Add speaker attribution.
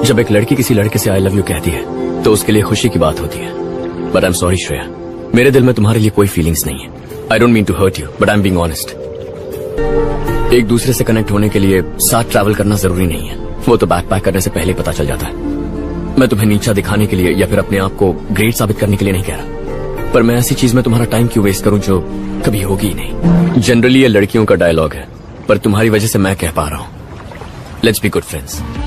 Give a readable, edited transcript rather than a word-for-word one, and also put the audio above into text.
Speaker 1: जब एक लड़की किसी लड़के से आई लव यू कहती है तो उसके लिए खुशी की बात होती है। But I am sorry Shreya, मेरे दिल में तुम्हारे लिए कोई फीलिंग्स नहीं है। I don't mean to hurt you but I am being honest. एक दूसरे से कनेक्ट होने के लिए साथ ट्रैवल करना जरूरी नहीं है, वो तो बैकपैक करने से पहले पता चल जाता है। मैं तुम्हें नीचा दिखाने के लिए या फिर अपने आप को ग्रेट साबित करने के लिए नहीं कह रहा, पर मैं ऐसी चीज में तुम्हारा टाइम क्यों वेस्ट करूं जो कभी होगी ही नहीं। जनरली ये लड़कियों का डायलॉग है, पर तुम्हारी वजह से मैं कह पा रहा हूं, लेट्स बी गुड फ्रेंड्स।